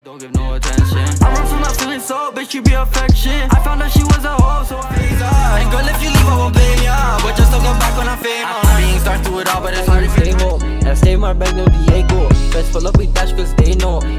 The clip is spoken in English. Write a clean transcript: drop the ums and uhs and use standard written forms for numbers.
Don't give no attention. I run from my feelings, so bitch, you be affection. I found out she was a hoe, so I hate her. And girl, if you leave, I won't blame ya, but just don't come back when I'm famous. Being start to it all, but it's hard to stay home. I stay my bag, no Diego. Fest full up with dash, cause they know